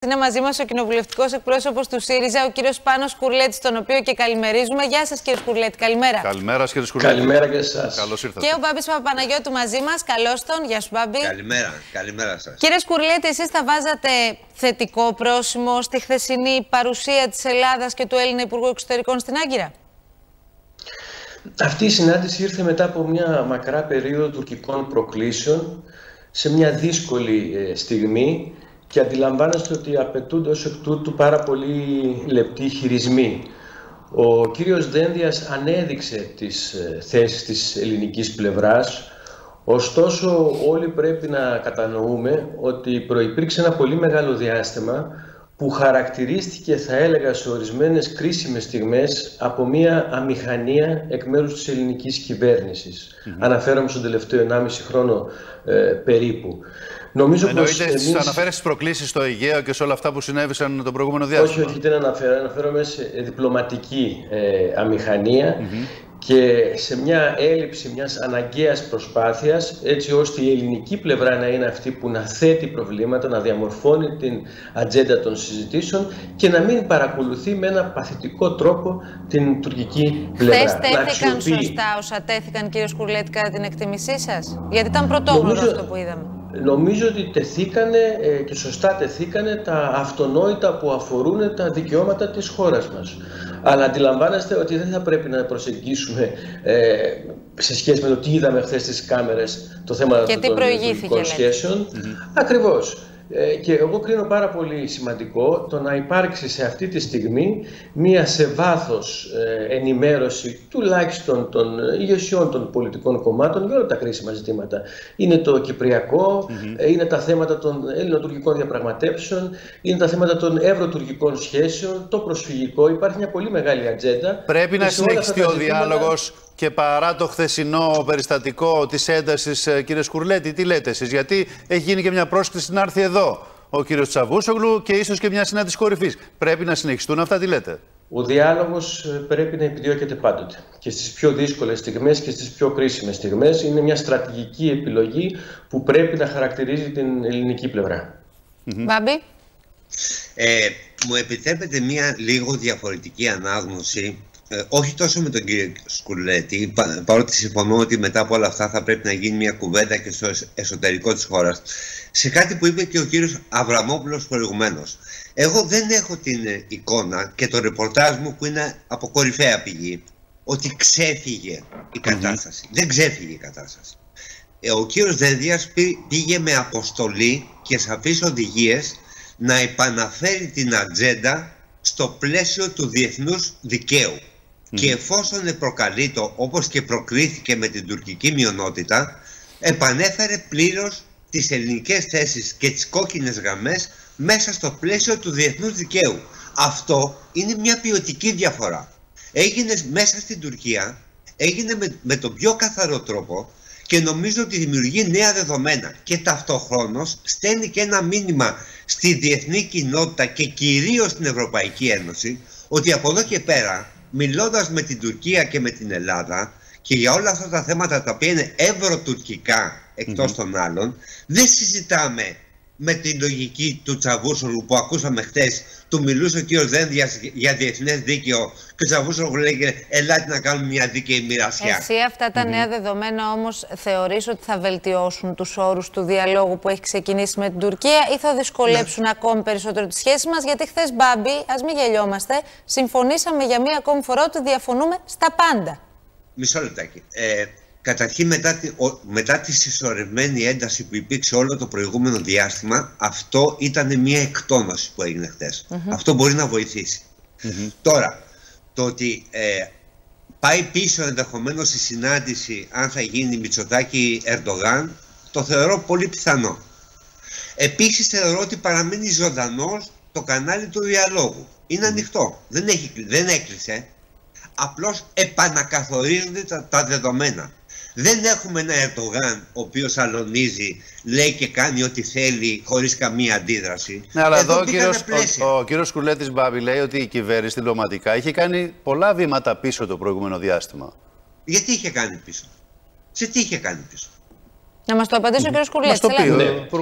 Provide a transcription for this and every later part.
Είναι μαζί μας ο κοινοβουλευτικός εκπρόσωπος του ΣΥΡΙΖΑ, ο κύριος Πάνος Κουρλέτης, τον οποίο και καλημερίζουμε. Γεια σας, κύριε Κουρλέτη, καλημέρα. Καλημέρα, κύριε Κουρλέτη. Καλημέρα και εσάς. Καλώς ήρθατε. Και ο Μπάμπης Παπαπαναγιώτου μαζί μας. Καλώς τον. Γεια σου, Μπάμπη. Καλημέρα σας. Κύριε Κουρλέτη, εσείς θα βάζατε θετικό πρόσημο στη χθεσινή παρουσία της Ελλάδας και του Έλληνα Υπουργού Εξωτερικών στην Άγκυρα? Αυτή η συνάντηση ήρθε μετά από μια μακρά περίοδο τουρκικών προκλήσεων, σε μια δύσκολη στιγμή, και αντιλαμβάνεστε ότι απαιτούνται ως εκ τούτου πάρα πολύ λεπτοί χειρισμοί. Ο κύριος Δένδιας ανέδειξε τις θέσεις της ελληνικής πλευράς, ωστόσο όλοι πρέπει να κατανοούμε ότι προϋπήρξε ένα πολύ μεγάλο διάστημα που χαρακτηρίστηκε, θα έλεγα, σε ορισμένες κρίσιμες στιγμές από μια αμηχανία εκ μέρους της ελληνικής κυβέρνησης. Αναφέρομαι στον τελευταίο 1,5 χρόνο περίπου. Νομίζω εννοείται αναφέρεσαι στις προκλήσεις στο Αιγαίο και σε όλα αυτά που συνέβησαν τον προηγούμενο διάστημα? Όχι, δεν αναφέρομαι σε διπλωματική αμηχανία και σε μια έλλειψη μιας αναγκαίας προσπάθειας, έτσι ώστε η ελληνική πλευρά να είναι αυτή που να θέτει προβλήματα, να διαμορφώνει την ατζέντα των συζητήσεων και να μην παρακολουθεί με ένα παθητικό τρόπο την τουρκική πλευρά. Χθες τέθηκαν σωστά όσα τέθηκαν, κύριε Κουρλέτη, κατά την εκτίμησή σας? Γιατί ήταν πρωτόγνωρο αυτό που είδαμε. Νομίζω ότι τεθήκανε και σωστά τεθήκανε τα αυτονόητα που αφορούν τα δικαιώματα της χώρας μας. Αλλά αντιλαμβάνεστε ότι δεν θα πρέπει να προσεγγίσουμε σε σχέση με το τι είδαμε χθες στις κάμερες το θέμα των τουρκικών σχέσεων. Ακριβώς. Και εγώ κρίνω πάρα πολύ σημαντικό το να υπάρξει σε αυτή τη στιγμή μία σε βάθος ενημέρωση τουλάχιστον των ηγεσιών των πολιτικών κομμάτων για όλα τα κρίσιμα ζητήματα. Είναι το κυπριακό, είναι τα θέματα των ελληνοτουρκικών διαπραγματεύσεων, είναι τα θέματα των ευρωτουρκικών σχέσεων, το προσφυγικό. Υπάρχει μια πολύ μεγάλη ατζέντα. Πρέπει να συνεχιστεί ο διάλογος και παρά το χθεσινό περιστατικό της έντασης, κύριε Κουρλέτη, τι λέτε εσείς? Γιατί έχει γίνει και μια πρόσκληση να έρθει εδώ ο κύριος Τσαβούσογλου και ίσως και μια συνάντηση κορυφής. Πρέπει να συνεχιστούν αυτά, τι λέτε? Ο διάλογος πρέπει να επιδιώκεται πάντοτε. Και στις πιο δύσκολες στιγμές και στις πιο κρίσιμες στιγμές. Είναι μια στρατηγική επιλογή που πρέπει να χαρακτηρίζει την ελληνική πλευρά. Μπάμπη. Μου επιτρέπετε μια λίγο διαφορετική ανάγνωση. Όχι τόσο με τον κύριο Κουρλέτη, παρότι συμφωνώ ότι μετά από όλα αυτά θα πρέπει να γίνει μια κουβέντα και στο εσωτερικό της χώρας, σε κάτι που είπε και ο κύριος Αβραμόπουλος προηγουμένως. Εγώ δεν έχω την εικόνα και το ρεπορτάζ μου, που είναι από κορυφαία πηγή, ότι ξέφυγε η κατάσταση. Δεν ξέφυγε η κατάσταση. Ο κύριος Δένδιας πήγε με αποστολή και σαφείς οδηγίες να επαναφέρει την ατζέντα στο πλαίσιο του διεθνούς δικαίου. Και εφόσον προκαλείτο, όπως και προκλήθηκε με την τουρκική μειονότητα, επανέφερε πλήρως τις ελληνικές θέσεις και τις κόκκινες γραμμές μέσα στο πλαίσιο του διεθνούς δικαίου. Αυτό είναι μια ποιοτική διαφορά. Έγινε μέσα στην Τουρκία, έγινε με τον πιο καθαρό τρόπο και νομίζω ότι δημιουργεί νέα δεδομένα και ταυτοχρόνως στέλνει και ένα μήνυμα στη διεθνή κοινότητα και κυρίως στην Ευρωπαϊκή Ένωση, ότι από εδώ και πέρα, μιλώντας με την Τουρκία και με την Ελλάδα και για όλα αυτά τα θέματα τα οποία είναι ευρωτουρκικά εκτός των άλλων, δεν συζητάμε με την λογική του Τσαβούσογλου που ακούσαμε χτες. Του μιλούσε ο κύριος Δένδιας για διεθνές δίκαιο και ο Τσαβούσογλου λέγε ελάτε να κάνουμε μια δίκαιη μοιρασιά. Εσύ αυτά τα νέα δεδομένα όμως θεωρείς ότι θα βελτιώσουν τους όρους του διαλόγου που έχει ξεκινήσει με την Τουρκία ή θα δυσκολέψουν ακόμη περισσότερο τις σχέσεις μας? Γιατί χθες, Μπάμπη, ας μην γελιόμαστε, συμφωνήσαμε για μία ακόμη φορά ότι διαφωνούμε στα πάντα. Μισό λεπτάκι. Καταρχήν, μετά τη συσσωρευμένη ένταση που υπήρξε όλο το προηγούμενο διάστημα, αυτό ήταν μια εκτόνωση που έγινε χθες. Αυτό μπορεί να βοηθήσει. Τώρα, το ότι πάει πίσω ενδεχομένως η συνάντηση, αν θα γίνει Μητσοτάκη-Ερντογάν, το θεωρώ πολύ πιθανό. Επίσης, θεωρώ ότι παραμένει ζωντανός το κανάλι του διαλόγου. Είναι ανοιχτό. Δεν έκλεισε. Απλώς επανακαθορίζονται τα δεδομένα. Δεν έχουμε ένα Ερντογάν ο οποίος αλωνίζει, λέει και κάνει ό,τι θέλει χωρίς καμία αντίδραση. Ναι, αλλά εδώ ο κύριος Κουρλέτης, Μπάμπη, λέει ότι η κυβέρνηση διπλωματικά είχε κάνει πολλά βήματα πίσω το προηγούμενο διάστημα. Γιατί είχε κάνει πίσω? Σε τι είχε κάνει πίσω? Να μας το απαντήσει ο κύριος Κουρλέτης. Μας το πει ο Υπουργός.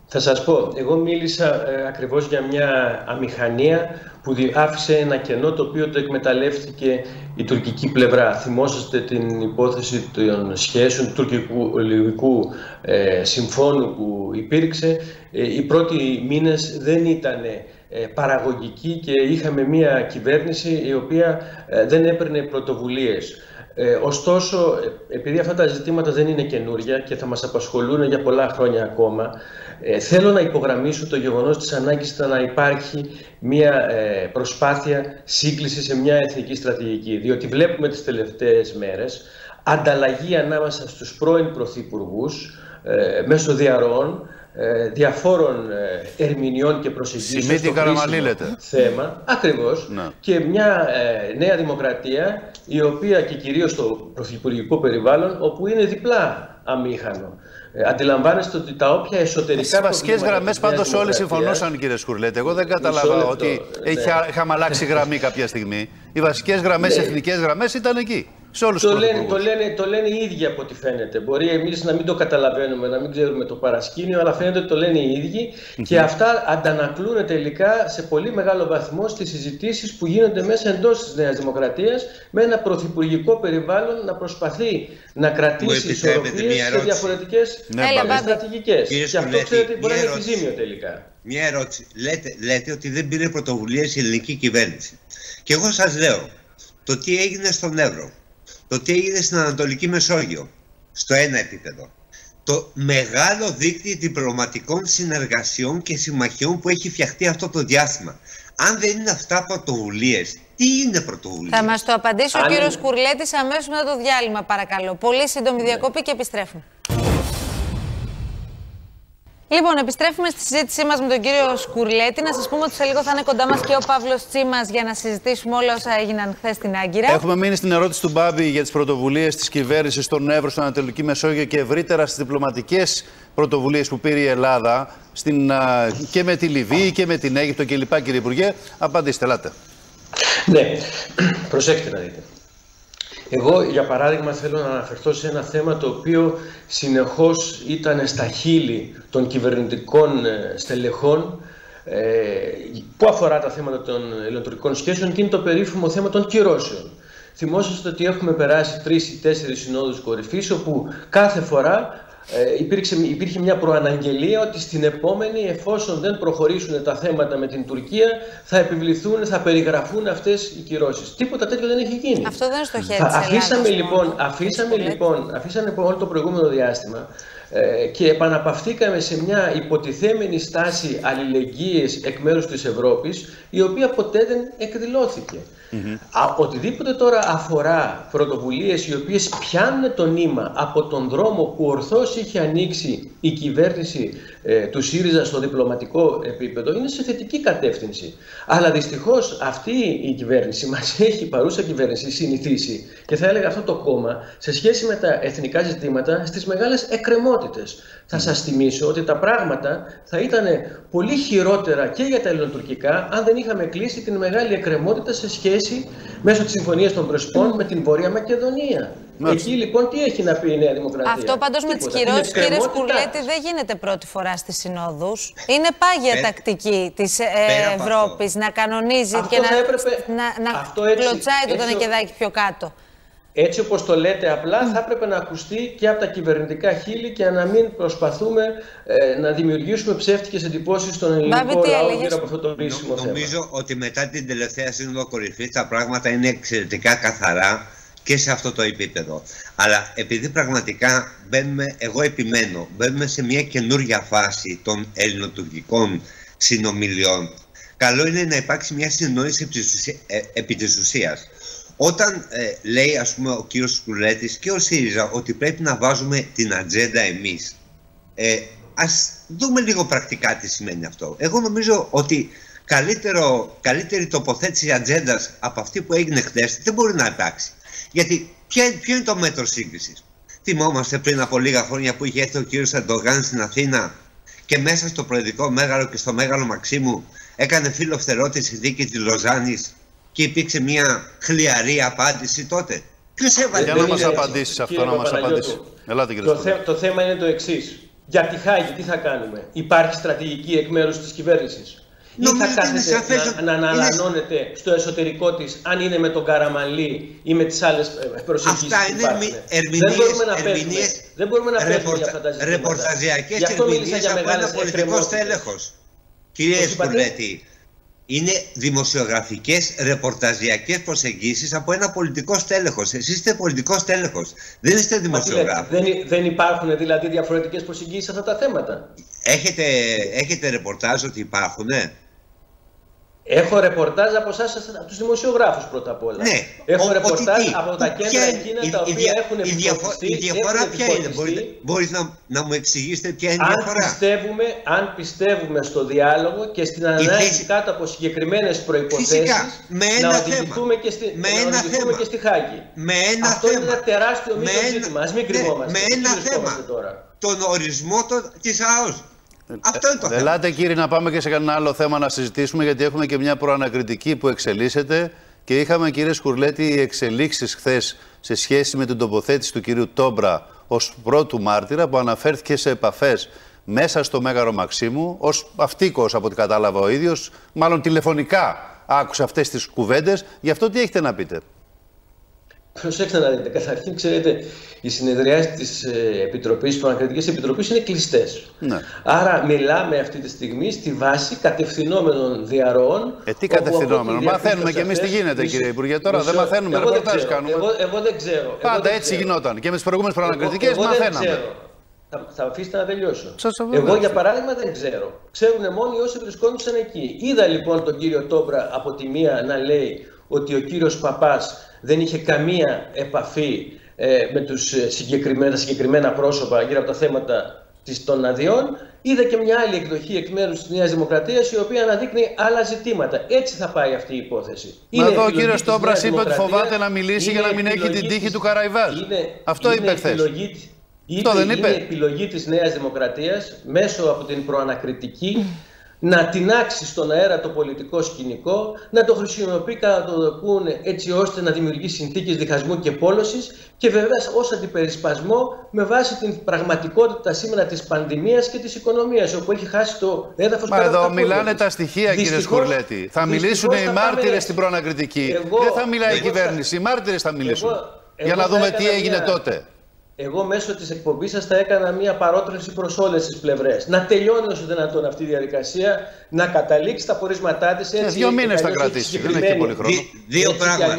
Θα σας πω, εγώ μίλησα ακριβώς για μια αμηχανία που άφησε ένα κενό το οποίο το εκμεταλλεύτηκε η τουρκική πλευρά. Θυμόσαστε την υπόθεση των σχέσεων του τουρκικού-λιβικού συμφώνου που υπήρξε. Οι πρώτοι μήνες δεν ήταν παραγωγικοί και είχαμε μια κυβέρνηση η οποία δεν έπαιρνε πρωτοβουλίες. Ωστόσο, επειδή αυτά τα ζητήματα δεν είναι καινούρια και θα μας απασχολούν για πολλά χρόνια ακόμα, θέλω να υπογραμμίσω το γεγονός της ανάγκης να υπάρχει μια προσπάθεια σύγκληση σε μια εθνική στρατηγική. Διότι βλέπουμε τις τελευταίες μέρες ανταλλαγή ανάμεσα στους πρώην πρωθυπουργούς μέσω διαρροών διαφόρων ερμηνειών και προσεγγίσεων στο κρίσιμο θέμα, ακριβώς, ναι. Και μια νέα δημοκρατία η οποία και κυρίως στο πρωθυπουργικό περιβάλλον όπου είναι διπλά αμήχανο. Αντιλαμβάνεστε ότι τα όποια εσωτερικά. Στις βασικές γραμμές πάντως όλοι συμφωνούσαν, κύριε Σκουρλέτη. Εγώ δεν κατάλαβα ότι είχαμε αλλάξει γραμμή κάποια στιγμή. Οι βασικές γραμμές, οι εθνικές γραμμές ήταν εκεί. Το λένε οι ίδιοι από ό,τι φαίνεται. Μπορεί εμείς να μην το καταλαβαίνουμε, να μην ξέρουμε το παρασκήνιο, αλλά φαίνεται ότι το λένε οι ίδιοι και αυτά αντανακλούν τελικά σε πολύ μεγάλο βαθμό στις συζητήσεις που γίνονται μέσα εντός της Νέας Δημοκρατίας με ένα πρωθυπουργικό περιβάλλον να προσπαθεί να κρατήσει ισορροπίες σε διαφορετικές στρατηγικές. Και αυτό ξέρετε μπορεί να είναι επιζήμιο τελικά. Μια ερώτηση. Λέτε ότι δεν πήρε πρωτοβουλίες η ελληνική κυβέρνηση. Και εγώ σας λέω το τι έγινε στον Εύρο. Το τι έγινε στην Ανατολική Μεσόγειο, στο ένα επίπεδο. Το μεγάλο δίκτυο διπλωματικών συνεργασιών και συμμαχιών που έχει φτιαχτεί αυτό το διάστημα. Αν δεν είναι αυτά πρωτοβουλίες, τι είναι πρωτοβουλίες? Θα μας το απαντήσει ο κύριος Σκουρλέτης αμέσως μετά το διάλειμμα, παρακαλώ. Πολύ σύντομη διακοπή και επιστρέφουμε. Λοιπόν, επιστρέφουμε στη συζήτησή μας με τον κύριο Σκουρλέτη. Να σας πούμε ότι σε λίγο θα είναι κοντά μας και ο Παύλος Τσίμας για να συζητήσουμε όλα όσα έγιναν χθες στην Άγκυρα. Έχουμε μείνει στην ερώτηση του Μπάμπη για τις πρωτοβουλίες της κυβέρνησης στον Εύρο, στην Ανατολική Μεσόγειο και ευρύτερα στις διπλωματικές πρωτοβουλίες που πήρε η Ελλάδα και με τη Λιβύη και με την Αίγυπτο κλπ. Κύριε Υπουργέ, απαντήστε, ελάτε. Ναι, προσέξτε να δείτε. Εγώ, για παράδειγμα, θέλω να αναφερθώ σε ένα θέμα το οποίο συνεχώς ήταν στα χείλη των κυβερνητικών στελεχών που αφορά τα θέματα των ελληνοτουρκικών σχέσεων και είναι το περίφημο θέμα των κυρώσεων. Θυμόσαστε ότι έχουμε περάσει 3 ή 4 συνόδους κορυφής όπου κάθε φορά υπήρχε μια προαναγγελία ότι στην επόμενη, εφόσον δεν προχωρήσουν τα θέματα με την Τουρκία, θα επιβληθούν, θα περιγραφούν αυτές οι κυρώσεις. Τίποτα τέτοιο δεν έχει γίνει. Αυτό δεν είναι στο χέρι της Ελλάδας. Αφήσαμε όλο το προηγούμενο διάστημα και επαναπαυθήκαμε σε μια υποτιθέμενη στάση αλληλεγγύης εκ μέρους της Ευρώπης, η οποία ποτέ δεν εκδηλώθηκε. Οτιδήποτε τώρα αφορά πρωτοβουλίες οι οποίες πιάνουν το νήμα από τον δρόμο που ορθώς είχε ανοίξει η κυβέρνηση του ΣΥΡΙΖΑ στο διπλωματικό επίπεδο, είναι σε θετική κατεύθυνση. Αλλά δυστυχώς αυτή η κυβέρνηση μας έχει, παρούσα κυβέρνηση, συνηθίσει, και θα έλεγα αυτό το κόμμα, σε σχέση με τα εθνικά ζητήματα, στις μεγάλες εκκρεμότητες. Θα σας θυμίσω ότι τα πράγματα θα ήταν πολύ χειρότερα και για τα ελληνοτουρκικά αν δεν είχαμε κλείσει την μεγάλη εκκρεμότητα σε σχέση μέσω της Συμφωνίας των Πρεσπών με την Βόρεια Μακεδονία. Εκεί λοιπόν τι έχει να πει η Νέα Δημοκρατία? Αυτό πάντως με τις κυρώσεις, κύριε Σκουρλέτη, δεν γίνεται πρώτη φορά στις συνόδους. Είναι πάγια τακτική της Ευρώπης να κανονίζει και να κλωτσάει το τονεκεδάκι πιο κάτω. Έτσι όπως το λέτε απλά, θα έπρεπε να ακουστεί και από τα κυβερνητικά χείλη και να μην προσπαθούμε να δημιουργήσουμε ψεύτικες εντυπώσεις στον ελληνικό λαό γύρω από αυτό το κρίσιμο θέμα. Νομίζω ότι μετά την τελευταία σύνοδο κορυφής τα πράγματα είναι εξαιρετικά καθαρά και σε αυτό το επίπεδο. Αλλά επειδή πραγματικά εγώ επιμένω, μπαίνουμε σε μια καινούργια φάση των ελληνοτουρκικών συνομιλιών, καλό είναι να υπάρξει μια συνεννόηση επί της ουσίας. Όταν λέει, ας πούμε, ο κύριος Σκουρλέτης και ο ΣΥΡΙΖΑ ότι πρέπει να βάζουμε την ατζέντα εμείς, ας δούμε λίγο πρακτικά τι σημαίνει αυτό. Εγώ νομίζω ότι καλύτερη τοποθέτηση ατζέντας από αυτή που έγινε χθες δεν μπορεί να υπάρξει. Γιατί ποιο είναι το μέτρο σύγκρισης? Θυμόμαστε πριν από λίγα χρόνια που είχε έρθει ο κύριος Ερντογάν στην Αθήνα και μέσα στο Προεδρικό Μέγαρο και στο Μέγαρο Μαξίμου έκανε φιλοφθερότητα δίκη της Λοζάνης και υπήρξε μια χλιαρή απάντηση τότε. Ποιος έβαλε? Για να μας απαντήσει αυτό, να μας απαντήσει. Το θέμα είναι το εξής. Για τη Χάγη τι θα κάνουμε? Υπάρχει στρατηγική εκ μέρους της κυβέρνησης? Ή θα κάθεται να αναλαμβάνεται στο εσωτερικό της, αν είναι με τον Καραμανλή ή με τις άλλες προσεγγίσεις που υπάρχουν? Δεν μπορούμε να παίρνουμε για αυτά τα ζητήματα. Ρεπορταζιακές ερμηνείες από ένα πολιτικό στέλεχος. Κύριε Σκουρλέτη, είναι δημοσιογραφικές ρεπορταζιακές προσεγγίσεις από ένα πολιτικό στέλεχος. Εσείς είστε πολιτικός στέλεχος, δεν είστε δημοσιογράφος. Δεν υπάρχουν δηλαδή διαφορετικές προσεγγίσεις σε αυτά τα θέματα? Έχετε ρεπορτάζ ότι υπάρχουν, Έχω ρεπορτάζ από εσάς, από τους δημοσιογράφους πρώτα απ' όλα. Ναι. Έχω ρεπορτάζ από τα κέντρα εκείνα τα οποία έχουν επιφορτιστεί. Η διαφορά ποια είναι? Μπορείτε να μου εξηγήσετε ποια είναι η διαφορά? Αν πιστεύουμε στο διάλογο και στην ανάγκη κάτω από συγκεκριμένες προϋποθέσεις να οδηγηθούμε και στη Χάγη. Αυτό είναι ένα τεράστιο μείζον ζήτημα. Ας μην κρυβόμαστε. Με ένα θέμα. Τον ορισμό της ΑΟΣ. Αυτό είναι το θέμα. Ελάτε κύριε να πάμε και σε κανένα άλλο θέμα να συζητήσουμε, γιατί έχουμε και μια προανακριτική που εξελίσσεται και είχαμε, κύριε Σκουρλέτη, εξελίξεις χθες σε σχέση με την τοποθέτηση του κυρίου Τόμπρα ως πρώτου μάρτυρα, που αναφέρθηκε σε επαφές μέσα στο Μέγαρο Μαξίμου ως αυτοίκος, από ό,τι κατάλαβα ο ίδιος, μάλλον τηλεφωνικά άκουσε αυτές τις κουβέντες. Γι' αυτό τι έχετε να πείτε? Προσέξτε να δείτε. Καταρχήν, ξέρετε, οι συνεδριάσεις της Επιτροπής, Προανακριτικής Επιτροπής, είναι κλειστές. Ναι. Άρα, μιλάμε αυτή τη στιγμή στη βάση κατευθυνόμενων διαρροών. Τι κατευθυνόμενων? Μαθαίνουμε κι εμείς τι γίνεται, κύριε Υπουργέ. Τώρα δεν μαθαίνουμε, ρεπορτάζ κάνουμε. Εγώ δεν ξέρω. Πάντα έτσι γινόταν. Και με τις προηγούμενες προανακριτικές μαθαίναμε. Θα αφήσετε να τελειώσω. Εγώ, για παράδειγμα, δεν ξέρω. Ξέρουν μόνο όσοι βρισκόντουσαν εκεί. Είδα λοιπόν τον κύριο Τόμπρα από τη μία να λέει ότι ο κύριος Παπάς δεν είχε καμία επαφή με συγκεκριμένα πρόσωπα γύρω από τα θέματα των αδειών. Είδα και μια άλλη εκδοχή εκ μέρους της Νέας Δημοκρατίας, η οποία αναδείκνει άλλα ζητήματα. Έτσι θα πάει αυτή η υπόθεση. Μα εδώ ο κύριος Τόμπρας είπε ότι φοβάται να μιλήσει για να μην έχει την τύχη του Καραϊβάζ. Αυτό είπε χθες. Είναι επιλογή της Νέας Δημοκρατίας μέσω από την προανακριτική να τινάξει στον αέρα το πολιτικό σκηνικό, να το χρησιμοποιεί κατά το δοκούν, έτσι ώστε να δημιουργεί συνθήκες διχασμού και πόλωσης, και βέβαια ως αντιπερισπασμό με βάση την πραγματικότητα σήμερα της πανδημίας και της οικονομίας, όπου έχει χάσει το έδαφος. Μα εδώ μιλάνε τα στοιχεία, κύριε Σκουρλέτη. Θα μιλήσουν οι μάρτυρες στην προανακριτική. Δεν θα μιλάει η κυβέρνηση, οι μάρτυρες θα μιλήσουν. Για να δούμε τι έγινε τότε. Εγώ μέσω της εκπομπής σας θα έκανα μια παρότρινση προς όλες τις πλευρές. Να τελειώνει όσο δυνατόν αυτή η διαδικασία, να καταλήξει τα πορίσματά της. Σε 2 μήνες θα κρατήσει, δεν έχει πολύ χρόνο. Δύο πράγματα.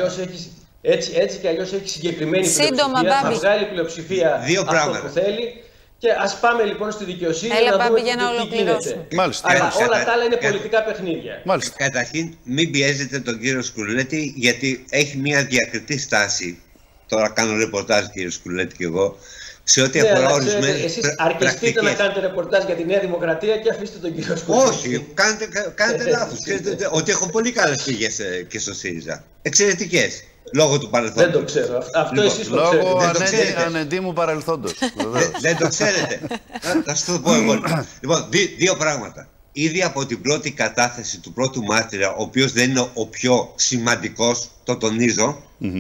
Έτσι κι αλλιώς έχει συγκεκριμένη πλειοψηφία, θα βγάλει πλειοψηφία αυτό που θέλει. Και ας πάμε λοιπόν στη δικαιοσύνη να δούμε τι γίνεται. Αλλά όλα τα άλλα είναι πολιτικά παιχνίδια. Καταρχήν, μην πιέζετε τον κύριο Σκουρλέτη, γιατί έχει μια διακριτή στάση. Τώρα κάνω ρεπορτάζ, κύριε Σκουρλέτη, και εγώ, σε ό,τι αφορά ορισμένες. Εσείς αρκεστείτε να κάνετε ρεπορτάζ για τη Νέα Δημοκρατία και αφήστε τον κύριο Σκουρλέτη. Όχι, κάνετε λάθος. Ξέρετε ότι έχω πολύ καλές πηγές και στο ΣΥΡΙΖΑ. Εξαιρετικές. Λόγω του παρελθόντος. Δεν το ξέρω. Αυτό εσείς το ξέρετε. Λόγω ανεντίμου παρελθόντος. Δεν το ξέρετε. Θα σου το πω εγώ. Λοιπόν, δύο πράγματα. Ήδη από την πρώτη κατάθεση του πρώτου μάρτυρα, ο οποίος δεν είναι ο πιο σημαντικός, το τονίζω,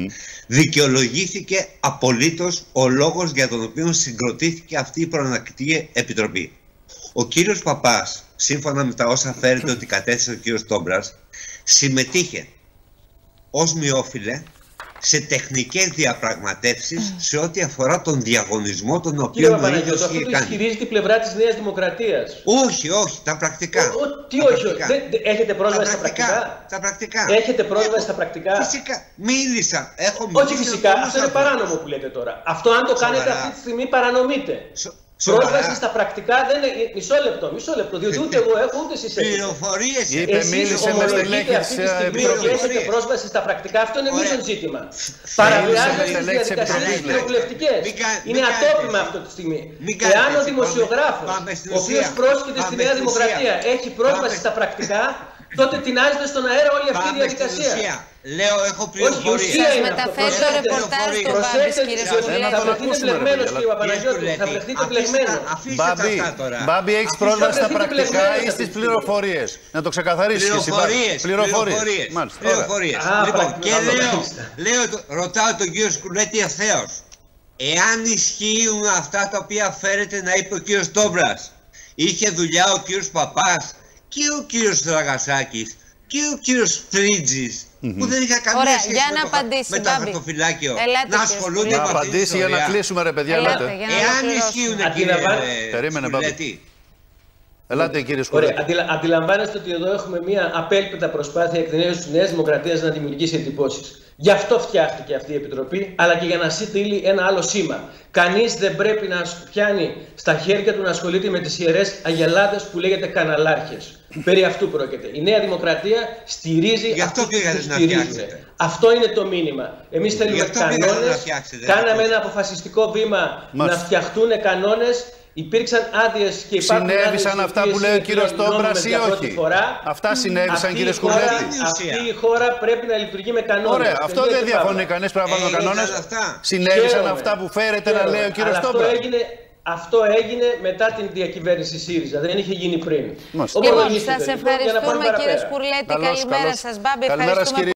δικαιολογήθηκε απολύτως ο λόγος για τον οποίο συγκροτήθηκε αυτή η προανακριτική επιτροπή. Ο κύριος Παπάς, σύμφωνα με τα όσα φέρεται ότι κατέθεσε ο κύριος Τόμπρας, συμμετείχε ως μειόφιλε σε τεχνικές διαπραγματεύσεις σε ό,τι αφορά τον διαγωνισμό τον οποίο ο ίδιος είχε κάνει. Αυτό ισχυρίζεται η πλευρά της Νέας Δημοκρατίας. Όχι, τα πρακτικά. Τι όχι, έχετε πρόσβαση στα πρακτικά? Τα πρακτικά. Έχετε πρόσβαση στα πρακτικά? Φυσικά. Μίλησα. Όχι φυσικά. Αυτό είναι παράνομο που λέτε τώρα. Αυτό αν το κάνετε αυτή τη στιγμή παρανομείτε. Πρόσβαση στα πρακτικά δεν είναι. Μισό λεπτό. Διότι ούτε εγώ έχω ούτε εσείς έχετε. Πληροφορίες. Μίλησε με στελέχη της Επιτροπής. Έχετε πρόσβαση στα πρακτικά. Αυτό είναι μείζον ζήτημα. Παραβιάζετε τις διαδικασίες κοινοβουλευτικές. Είναι ατόπιμα αυτή τη στιγμή. Εάν ο δημοσιογράφος, ο οποίος πρόσκειται στη Νέα Δημοκρατία, έχει πρόσβαση στα πρακτικά, τότε τεινάζεται στον αέρα όλη αυτή η διαδικασία. Λέω, έχω πληροφορίες. Μεταφέρει το ρεπορτάζ του Μπάμπης, κύριε Σκουρλέτη. Θα βρεθείτε πλεγμένος, κύριε Παπαναγιώτη. Θα βρεθείτε πλεγμένος. Μπάμπη, έχεις πρόσβαση στα πρακτικά ή στις πληροφορίες? Να το ξεκαθαρίσεις εσύ. Πληροφορίες. Λοιπόν, και ρωτάω τον κύριο Σκουρλέτη ευθέως. Εάν ισχύουν αυτά τα οποία φέρεται να είπε ο κύριος Ντόμπρας, είχε δουλειά ο κύριος Παπάς και ο κύριος Δραγασάκης και ο κύριος Φρίτζης, που δεν είχα καμία σχέση με το χαρτοφυλάκιο, να ασχολούνται με αυτή την απαντήσει για να κλείσουμε, ρε παιδιά. Εάν ισχύουν, κύριε Σκουρλέτη. Ελάτε, κύριε Σκουρλέτη. Αντιλαμβάνεστε ότι εδώ έχουμε μια απέλπιτα προσπάθεια εκ της Νέας Δημοκρατίας να δημιουργήσει εντυπώσεις. Γι' αυτό φτιάχτηκε αυτή η Επιτροπή, αλλά και για να στείλει ένα άλλο σήμα. Κανείς δεν πρέπει να πιάνει στα χέρια του να ασχολείται με τις ιερές αγελάδες που λέγεται καναλάρχες. Περί αυτού πρόκειται. Η Νέα Δημοκρατία στηρίζει αυτούς που στηρίζουν. Αυτό είναι το μήνυμα. Εμείς θέλουμε κανόνες. Κάναμε ένα αποφασιστικό βήμα να φτιαχτούν κανόνες. Υπήρξαν άδειες και υπάρχουν. Συνέβησαν αυτά που λέει ο κύριος Ντόμπρας ή όχι? Αυτά συνέβησαν, κύριε Σκουρλέτη. Αυτή η χώρα πρέπει να λειτουργεί με κανόνες. Ωραία, αυτό δεν διαφωνεί κανείς, πρέπει να βάλουμε κανόνες. Συνέβησαν αυτά που φέρεται να λέει ο κύριος Ντόμπρας. Αυτό έγινε μετά την διακυβέρνηση ΣΥΡΙΖΑ. Δεν είχε γίνει πριν. Λοιπόν, σας ευχαριστούμε, κύριε Σκουρλέτη. Καλημέρα σας, Μπάμπη.